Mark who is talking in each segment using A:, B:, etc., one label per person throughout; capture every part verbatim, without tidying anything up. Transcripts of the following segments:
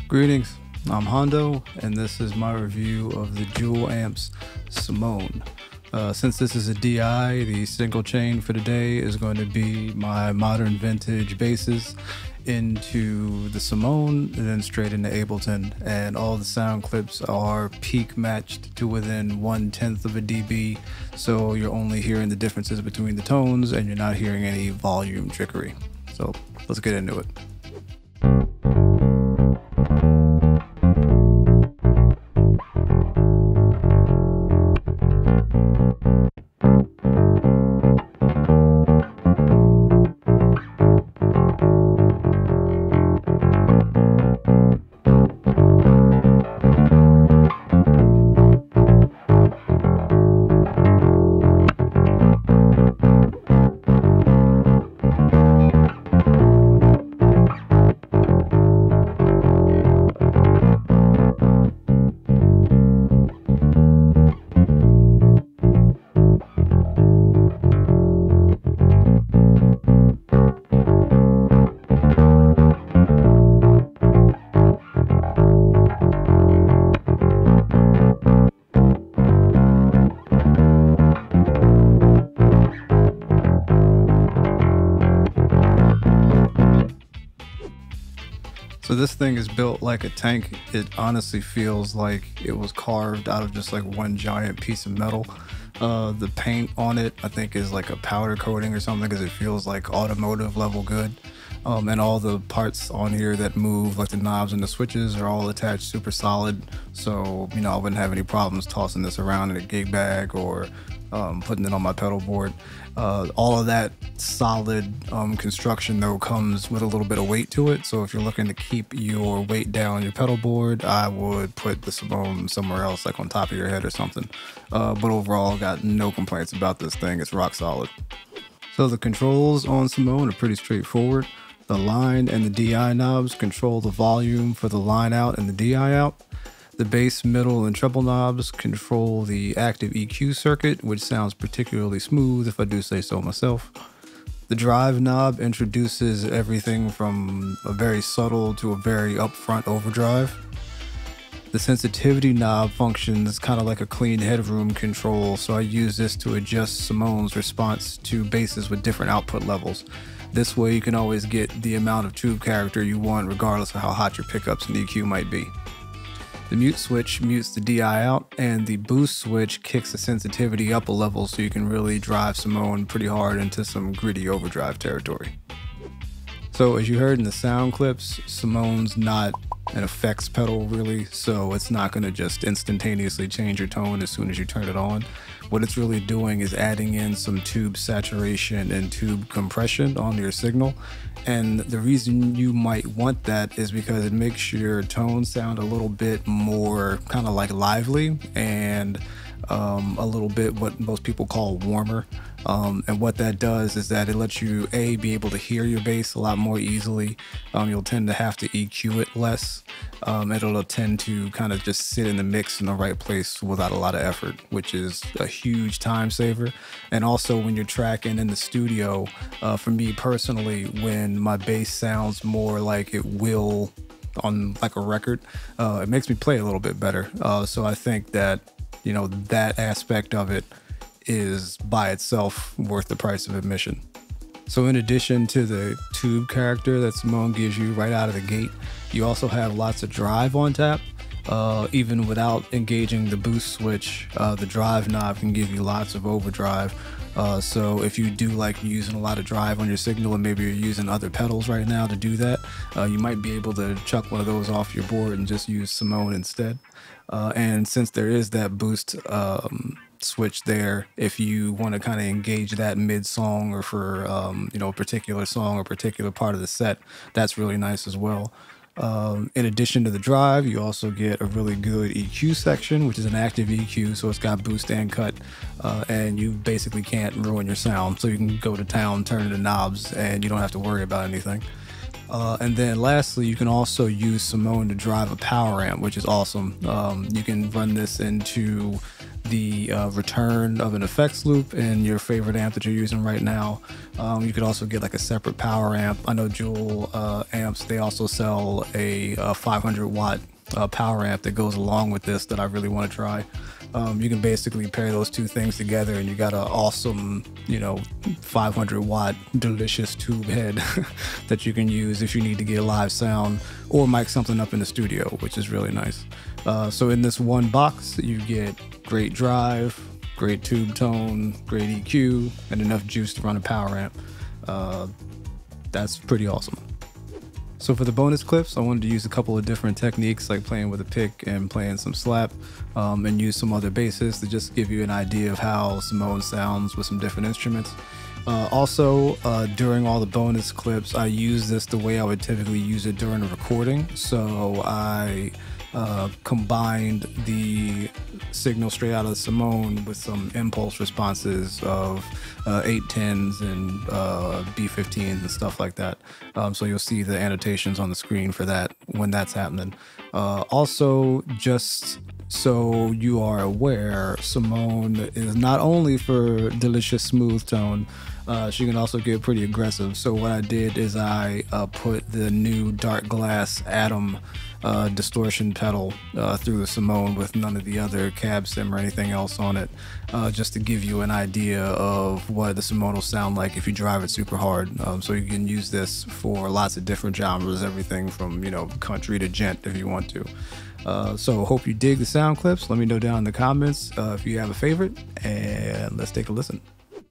A: Greetings, I'm Hondo, and this is my review of the Dual Amps Simone. Uh, since this is a D I, the single chain for today is going to be my modern vintage basses into the Simone and then straight into Ableton, and all the sound clips are peak matched to within one tenth of a dB, so you're only hearing the differences between the tones and you're not hearing any volume trickery. So let's get into it. So this thing is built like a tank. It honestly feels like it was carved out of just like one giant piece of metal. Uh, the paint on it, I think, is like a powder coating or something, because it feels like automotive level good. Um, and all the parts on here that move, like the knobs and the switches, are all attached super solid. So, you know, I wouldn't have any problems tossing this around in a gig bag or um, putting it on my pedal board. Uh, all of that solid um, construction, though, comes with a little bit of weight to it. So if you're looking to keep your weight down on your pedal board, I would put the Simone somewhere else, like on top of your head or something. Uh, but overall, got no complaints about this thing. It's rock solid. So the controls on Simone are pretty straightforward. The line and the D I knobs control the volume for the line out and the D I out. The bass, middle, and treble knobs control the active E Q circuit, which sounds particularly smooth if I do say so myself. The drive knob introduces everything from a very subtle to a very upfront overdrive. The sensitivity knob functions kind of like a clean headroom control, so I use this to adjust Simone's response to basses with different output levels. This way you can always get the amount of tube character you want regardless of how hot your pickups and E Q might be. The mute switch mutes the D I out, and the boost switch kicks the sensitivity up a level so you can really drive Simone pretty hard into some gritty overdrive territory. So as you heard in the sound clips, Simone's not an effects pedal really, so it's not going to just instantaneously change your tone as soon as you turn it on. What it's really doing is adding in some tube saturation and tube compression on your signal. And the reason you might want that is because it makes your tone sound a little bit more kind of like lively and um, a little bit what most people call warmer. Um, and what that does is that it lets you, A, be able to hear your bass a lot more easily. Um, you'll tend to have to E Q it less. Um, it'll tend to kind of just sit in the mix in the right place without a lot of effort, which is a huge time saver. And also when you're tracking in the studio, uh, for me personally, when my bass sounds more like it will on like a record, uh, it makes me play a little bit better. Uh, so I think that, you know, that aspect of it is by itself worth the price of admission. So in addition to the tube character that Simone gives you right out of the gate, you also have lots of drive on tap. Uh, even without engaging the boost switch, uh, the drive knob can give you lots of overdrive. Uh, so if you do like using a lot of drive on your signal, and maybe you're using other pedals right now to do that, uh, you might be able to chuck one of those off your board and just use Simone instead. Uh, and since there is that boost um, switch there, if you want to kind of engage that mid-song or for um, you know, a particular song or particular part of the set, that's really nice as well. Um, in addition to the drive, you also get a really good E Q section, which is an active E Q, so it's got boost and cut, uh, and you basically can't ruin your sound, so you can go to town turning the knobs and you don't have to worry about anything. Uh, and then lastly, you can also use Simone to drive a power amp, which is awesome. Um, you can run this into the uh, return of an effects loop in your favorite amp that you're using right now. Um, you could also get like a separate power amp. I know Jewel uh, amps, they also sell a, a five hundred watt uh, power amp that goes along with this that I really want to try. Um, you can basically pair those two things together and you got an awesome, you know, five hundred watt delicious tube head that you can use if you need to get a live sound or mic something up in the studio, which is really nice. Uh, so in this one box, you get great drive, great tube tone, great E Q, and enough juice to run a power amp. Uh, that's pretty awesome. So for the bonus clips, I wanted to use a couple of different techniques like playing with a pick and playing some slap, um, and use some other basses to just give you an idea of how Simone sounds with some different instruments. Uh, also, uh, during all the bonus clips, I use this the way I would typically use it during a recording. So I uh, combined the signal straight out of the Simone with some impulse responses of uh, eight tens and uh, B fifteens and stuff like that. Um, so you'll see the annotations on the screen for that when that's happening. Uh, also, just so you are aware, Simone is not only for delicious smooth tone, uh, she can also get pretty aggressive. So what I did is I uh, put the new Dark Glass Atom uh, distortion pedal uh, through the Simone with none of the other cab sim or anything else on it, uh, just to give you an idea of what the Simone will sound like if you drive it super hard. Um, so you can use this for lots of different genres, everything from, you know, country to gent if you want to. Uh, so hope you dig the sound clips. Let me know down in the comments uh, if you have a favorite, and let's take a listen.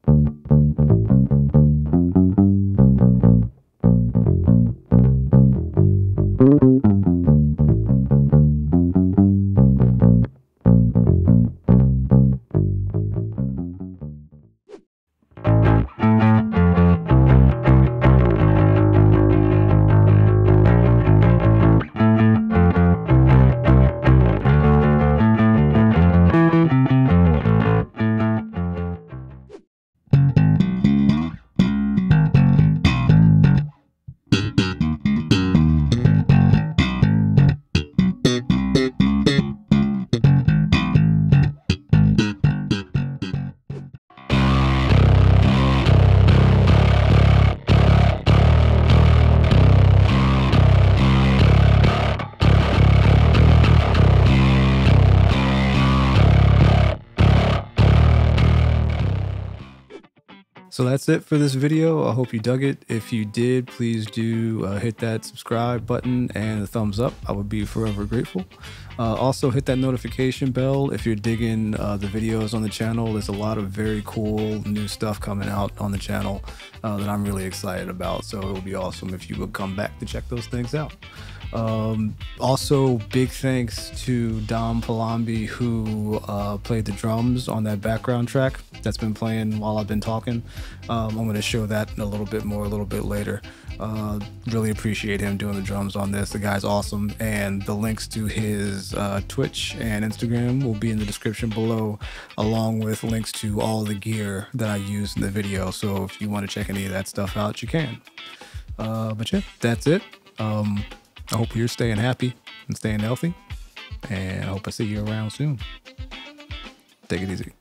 A: So that's it for this video. I hope you dug it. If you did, please do uh, hit that subscribe button and a thumbs up. I would be forever grateful. Uh, also hit that notification bell if you're digging uh, the videos on the channel. There's a lot of very cool new stuff coming out on the channel uh, that I'm really excited about. So it would be awesome if you would come back to check those things out. Um, also, big thanks to Dom Palambi, who uh, played the drums on that background track that's been playing while I've been talking. Um, I'm going to show that in a little bit more a little bit later. Uh, really appreciate him doing the drums on this. The guy's awesome, and the links to his uh, Twitch and Instagram will be in the description below, along with links to all the gear that I used in the video. So if you want to check any of that stuff out, you can. Uh, but yeah, that's it. Um, I hope you're staying happy and staying healthy, and I hope I see you around soon. Take it easy.